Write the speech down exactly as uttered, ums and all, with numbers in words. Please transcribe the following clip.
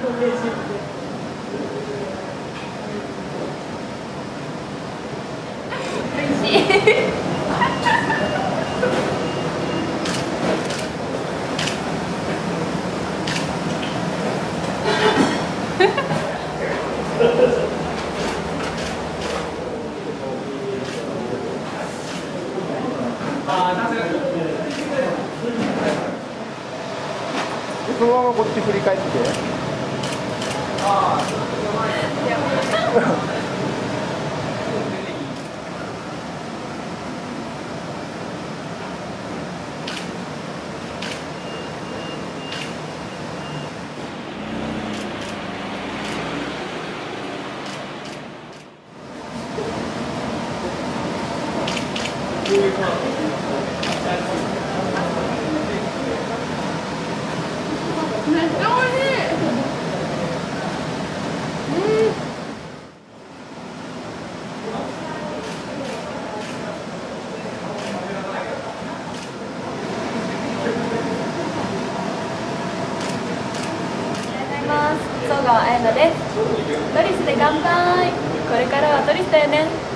しいそのままこっち振り返って。あめっちゃ美味しい。うん。総川彩乃です。トリスで乾杯。これからはトリスだよね。